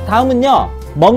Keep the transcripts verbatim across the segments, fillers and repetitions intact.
다음은요,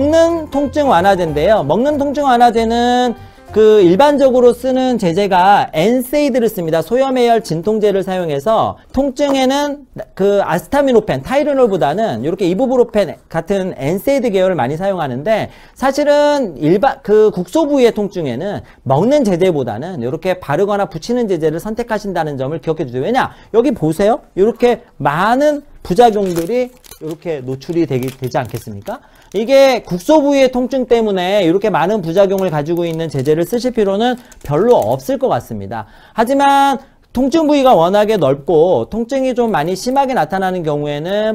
먹는 통증 완화제인데요. 먹는 통증 완화제는 그 일반적으로 쓰는 제제가 엔세이드를 씁니다. 소염해열 진통제를 사용해서 통증에는 그 아스타미노펜, 타이레놀보다는 이렇게 이부브로펜 같은 엔세이드 계열을 많이 사용하는데, 사실은 일반 그 국소 부위의 통증에는 먹는 제제보다는 이렇게 바르거나 붙이는 제제를 선택하신다는 점을 기억해 주세요. 왜냐? 여기 보세요. 이렇게 많은 부작용들이 이렇게 노출이 되기, 되지 않겠습니까? 이게 국소 부위의 통증 때문에 이렇게 많은 부작용을 가지고 있는 제제를 쓰실 필요는 별로 없을 것 같습니다. 하지만 통증 부위가 워낙에 넓고 통증이 좀 많이 심하게 나타나는 경우에는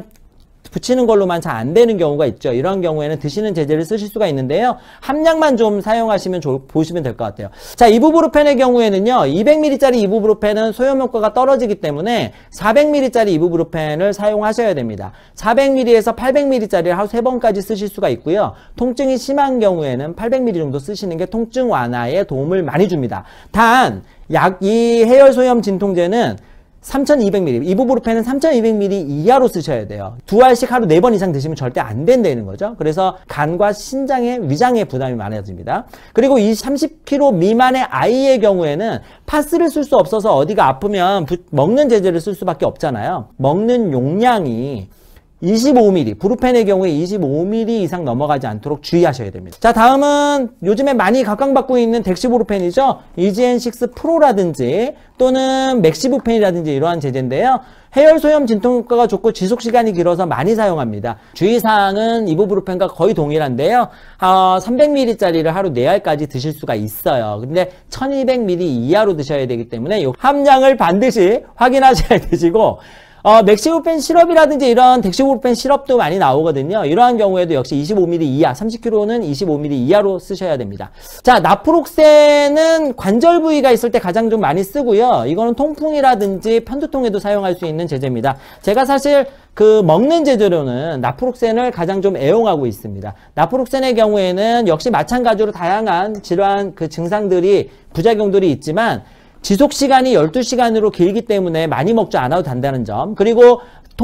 붙이는 걸로만 잘 안 되는 경우가 있죠. 이런 경우에는 드시는 제제를 쓰실 수가 있는데요. 함량만 좀 사용하시면 조, 보시면 될 것 같아요. 자, 이부브로펜의 경우에는요. 이백 밀리리터짜리 이부브로펜은 소염 효과가 떨어지기 때문에 사백 밀리리터짜리 이부브로펜을 사용하셔야 됩니다. 사백 밀리리터에서 팔백 밀리리터짜리를 하루 세 번까지 쓰실 수가 있고요. 통증이 심한 경우에는 팔백 밀리리터 정도 쓰시는 게 통증 완화에 도움을 많이 줍니다. 단, 약, 이 해열소염 진통제는 삼천이백 밀리리터, 이부브로펜은 삼천이백 밀리리터 이하로 쓰셔야 돼요. 두 알씩 하루 네 번 이상 드시면 절대 안 된다는 거죠. 그래서 간과 신장에, 위장에 부담이 많아집니다. 그리고 이 삼십 킬로그램 미만의 아이의 경우에는 파스를 쓸 수 없어서 어디가 아프면 부, 먹는 제제를 쓸 수밖에 없잖아요. 먹는 용량이 이십오 밀리리터, 브루펜의 경우에 이십오 밀리리터 이상 넘어가지 않도록 주의하셔야 됩니다. 자, 다음은 요즘에 많이 각광받고 있는 덱시브로펜이죠. 이지엔식스 프로라든지 또는 맥시브펜이라든지 이러한 제제인데요. 해열소염 진통 효과가 좋고 지속시간이 길어서 많이 사용합니다. 주의사항은 이부브로펜과 거의 동일한데요. 어, 삼백 밀리리터짜리를 하루 네 알까지 드실 수가 있어요. 근데 천이백 밀리리터 이하로 드셔야 되기 때문에 이 함량을 반드시 확인하셔야 되시고, 어, 맥시브로펜 시럽이라든지 이런 덱시브로펜 시럽도 많이 나오거든요. 이러한 경우에도 역시 이십오 밀리리터 이하, 삼십 킬로그램는 이십오 밀리리터 이하로 쓰셔야 됩니다. 자, 나프록센은 관절 부위가 있을 때 가장 좀 많이 쓰고요. 이거는 통풍이라든지 편두통에도 사용할 수 있는 제제입니다. 제가 사실 그 먹는 제제로는 나프록센을 가장 좀 애용하고 있습니다. 나프록센의 경우에는 역시 마찬가지로 다양한 질환 그 증상들이, 부작용들이 있지만 지속시간이 열두 시간으로 길기 때문에 많이 먹지 않아도 된다는 점, 그리고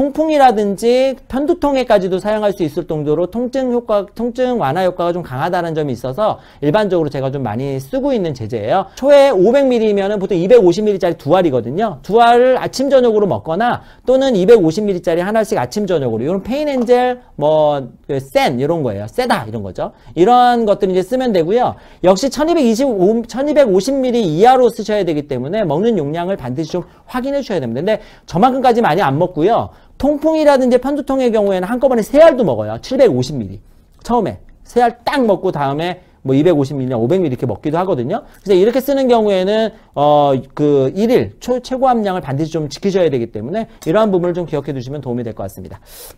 통풍이라든지 편두통에까지도 사용할 수 있을 정도로 통증 효과, 통증 완화 효과가 좀 강하다는 점이 있어서 일반적으로 제가 좀 많이 쓰고 있는 제제예요. 초에 오백 밀리리터면 보통 이백오십 밀리리터짜리 두 알이거든요. 두 알을 아침 저녁으로 먹거나 또는 이백오십 밀리리터짜리 하나씩 아침 저녁으로, 이런 페인엔젤, 뭐 센 이런 거예요. 세다 이런 거죠. 이런 것들 이제 쓰면 되고요. 역시 천이백이십오, 천이백오십 밀리리터 이하로 쓰셔야 되기 때문에 먹는 용량을 반드시 좀 확인해 주셔야 됩니다. 근데 저만큼까지 많이 안 먹고요. 통풍이라든지 편두통의 경우에는 한꺼번에 세 알도 먹어요. 칠백오십 밀리리터. 처음에 세 알 딱 먹고 다음에 뭐 이백오십 밀리리터, 오백 밀리리터 이렇게 먹기도 하거든요. 그래서 이렇게 쓰는 경우에는 어 그 일 일 초, 최고 함량을 반드시 좀 지키셔야 되기 때문에 이러한 부분을 좀 기억해 두시면 도움이 될 것 같습니다.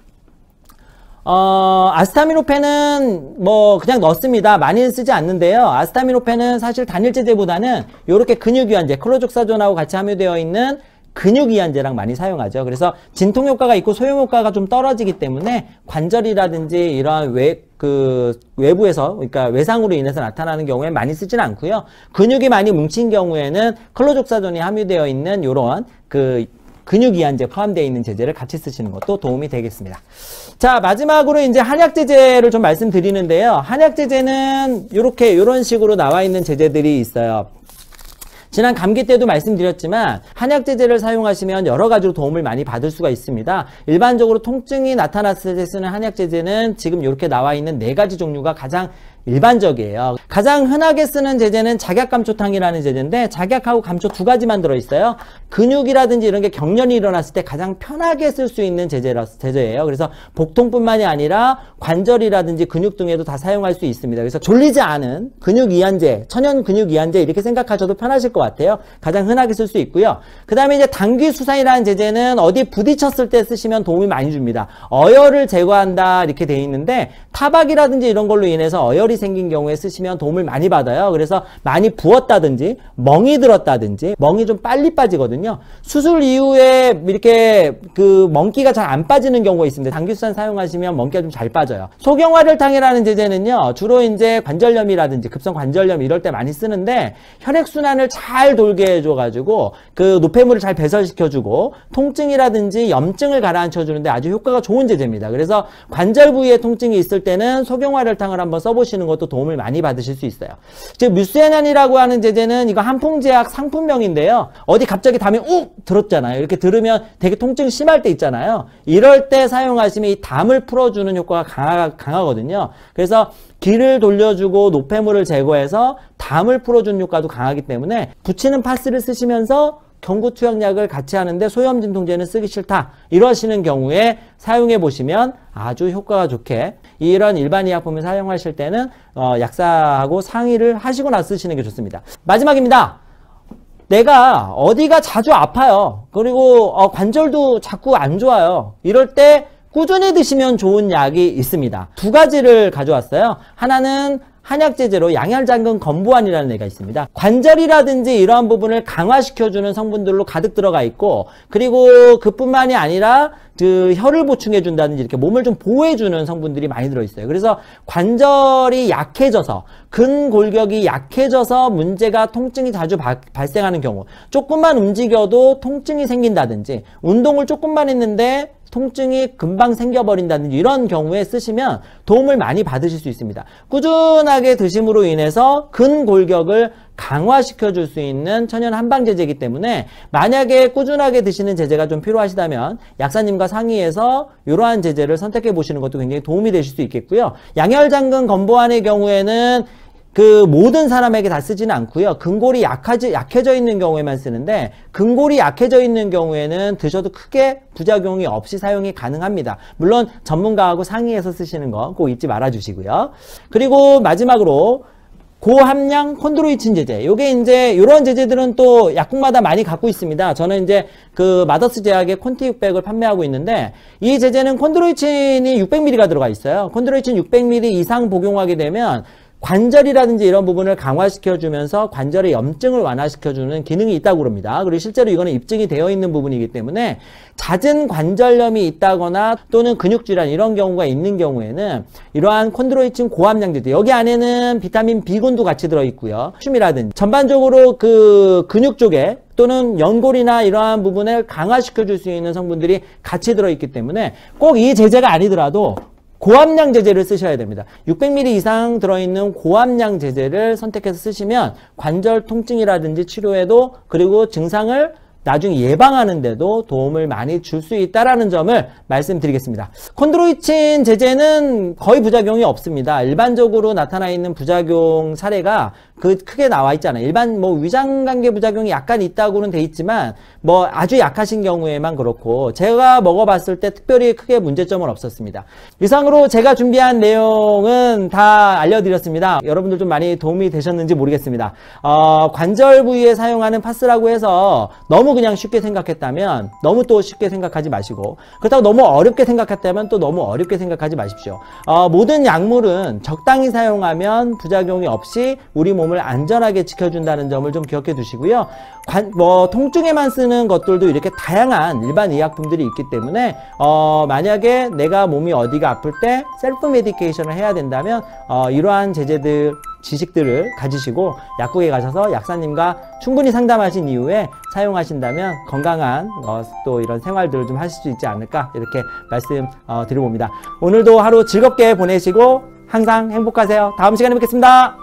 어, 아스타미노펜은 뭐 그냥 넣습니다. 많이는 쓰지 않는데요. 아스타미노펜은 사실 단일 제제보다는 이렇게 근육이완제, 클로족사존하고 같이 함유되어 있는 근육이완제랑 많이 사용하죠. 그래서 진통 효과가 있고 소염 효과가 좀 떨어지기 때문에 관절이라든지 이러한 외, 그 외부에서, 그러니까 외상으로 인해서 나타나는 경우에 많이 쓰지는 않고요. 근육이 많이 뭉친 경우에는 클로족사존이 함유되어 있는 이런 그 근육이완제 포함되어 있는 제제를 같이 쓰시는 것도 도움이 되겠습니다. 자, 마지막으로 이제 한약제제를 좀 말씀드리는데요. 한약제제는 이렇게 이런 식으로 나와 있는 제제들이 있어요. 지난 감기 때도 말씀드렸지만 한약제제를 사용하시면 여러 가지로 도움을 많이 받을 수가 있습니다. 일반적으로 통증이 나타났을 때 쓰는 한약제제는 지금 이렇게 나와 있는 네 가지 종류가 가장 일반적이에요. 가장 흔하게 쓰는 제제는 작약감초탕이라는 제제인데, 작약하고 감초 두 가지만 들어있어요. 근육이라든지 이런 게 경련이 일어났을 때 가장 편하게 쓸 수 있는 제제라, 제제예요. 그래서 복통뿐만이 아니라 관절이라든지 근육 등에도 다 사용할 수 있습니다. 그래서 졸리지 않은 근육이완제, 천연 근육이완제 이렇게 생각하셔도 편하실 것 같아요. 가장 흔하게 쓸 수 있고요. 그 다음에 이제 당귀수산이라는 제제는 어디 부딪혔을 때 쓰시면 도움이 많이 줍니다. 어혈을 제거한다 이렇게 돼 있는데, 타박이라든지 이런 걸로 인해서 어혈이 관절이 생긴 경우에 쓰시면 도움을 많이 받아요. 그래서 많이 부었다든지 멍이 들었다든지 멍이 좀 빨리 빠지거든요. 수술 이후에 이렇게 그 멍기가 잘 안 빠지는 경우가 있습니다. 당귀수산 사용하시면 멍기가 좀 잘 빠져요. 소경화를탕이라는 제제는요, 주로 이제 관절염이라든지 급성 관절염 이럴 때 많이 쓰는데 혈액순환을 잘 돌게 해줘가지고 그 노폐물을 잘 배설시켜주고 통증이라든지 염증을 가라앉혀주는데 아주 효과가 좋은 제제입니다. 그래서 관절 부위에 통증이 있을 때는 소경화를탕을 한번 써보시는 것도 도움을 많이 받으실 수 있어요. 즉 뮤스에난이라고 하는 제제는 이거 한풍제약 상품명인데요. 어디 갑자기 담이 욱 들었잖아요. 이렇게 들으면 되게 통증 심할 때 있잖아요. 이럴 때 사용하시면 이 담을 풀어주는 효과가 강하, 강하거든요. 그래서 기를 돌려주고 노폐물을 제거해서 담을 풀어주는 효과도 강하기 때문에 붙이는 파스를 쓰시면서 경구투약약을 같이 하는데 소염진통제는 쓰기 싫다 이러시는 경우에 사용해 보시면 아주 효과가 좋게 이런 일반 의약품을 사용하실 때는 어, 약사하고 상의를 하시고 나서 쓰시는 게 좋습니다. 마지막입니다. 내가 어디가 자주 아파요. 그리고 어, 관절도 자꾸 안 좋아요. 이럴 때 꾸준히 드시면 좋은 약이 있습니다. 두 가지를 가져왔어요. 하나는 한약제제로 양혈장근 건부환이라는 애가 있습니다. 관절이라든지 이러한 부분을 강화시켜주는 성분들로 가득 들어가 있고, 그리고 그뿐만이 아니라 그 혈을 보충해준다든지 이렇게 몸을 좀 보호해주는 성분들이 많이 들어있어요. 그래서 관절이 약해져서, 근골격이 약해져서 문제가 통증이 자주 바, 발생하는 경우, 조금만 움직여도 통증이 생긴다든지, 운동을 조금만 했는데 통증이 금방 생겨버린다든지 이런 경우에 쓰시면 도움을 많이 받으실 수 있습니다. 꾸준하게 드심으로 인해서 근골격을 강화시켜 줄 수 있는 천연 한방제제이기 때문에 만약에 꾸준하게 드시는 제제가 좀 필요하시다면 약사님과 상의해서 이러한 제제를 선택해 보시는 것도 굉장히 도움이 되실 수 있겠고요. 양혈장근 건보환의 경우에는 그 모든 사람에게 다 쓰지는 않고요. 근골이 약하지, 약해져 있는 경우에만 쓰는데 근골이 약해져 있는 경우에는 드셔도 크게 부작용이 없이 사용이 가능합니다. 물론 전문가하고 상의해서 쓰시는 거 꼭 잊지 말아 주시고요. 그리고 마지막으로 고함량 콘드로이친 제제. 요게 이제 이런 제제들은 또 약국마다 많이 갖고 있습니다. 저는 이제 그 마더스 제약의 콘티 육백을 판매하고 있는데 이 제제는 콘드로이친이 육백 밀리리터가 들어가 있어요. 콘드로이친 육백 밀리리터 이상 복용하게 되면 관절이라든지 이런 부분을 강화시켜주면서 관절의 염증을 완화시켜주는 기능이 있다고 그럽니다. 그리고 실제로 이거는 입증이 되어 있는 부분이기 때문에 낮은 관절염이 있다거나 또는 근육질환 이런 경우가 있는 경우에는 이러한 콘드로이친 고함량 제제, 여기 안에는 비타민 B군도 같이 들어있고요. 춤이라든지 전반적으로 그 근육 쪽에 또는 연골이나 이러한 부분을 강화시켜줄 수 있는 성분들이 같이 들어있기 때문에 꼭 이 제제가 아니더라도 고함량 제제를 쓰셔야 됩니다. 육백 밀리리터 이상 들어있는 고함량 제제를 선택해서 쓰시면 관절 통증이라든지 치료에도 그리고 증상을 나중에 예방하는 데도 도움을 많이 줄 수 있다는 점을 말씀드리겠습니다. 콘드로이친 제제는 거의 부작용이 없습니다. 일반적으로 나타나 있는 부작용 사례가 그 크게 나와 있잖아요. 일반 뭐 위장관계 부작용이 약간 있다고는 돼 있지만 뭐 아주 약하신 경우에만 그렇고 제가 먹어봤을 때 특별히 크게 문제점은 없었습니다. 이상으로 제가 준비한 내용은 다 알려드렸습니다. 여러분들 좀 많이 도움이 되셨는지 모르겠습니다. 어, 관절 부위에 사용하는 파스라고 해서 너무 그냥 쉽게 생각했다면 너무 또 쉽게 생각하지 마시고, 그렇다고 너무 어렵게 생각했다면 또 너무 어렵게 생각하지 마십시오. 어, 모든 약물은 적당히 사용하면 부작용이 없이 우리 몸을 안전하게 지켜준다는 점을 좀 기억해 두시고요. 관, 뭐 통증에만 쓰는 것들도 이렇게 다양한 일반 의약품들이 있기 때문에 어, 만약에 내가 몸이 어디가 아플 때 셀프 메디케이션을 해야 된다면 어, 이러한 제제들 지식들을 가지시고 약국에 가셔서 약사님과 충분히 상담하신 이후에 사용하신다면 건강한 어, 또 이런 생활들을 좀 하실 수 있지 않을까 이렇게 말씀 어, 드려봅니다. 오늘도 하루 즐겁게 보내시고 항상 행복하세요. 다음 시간에 뵙겠습니다.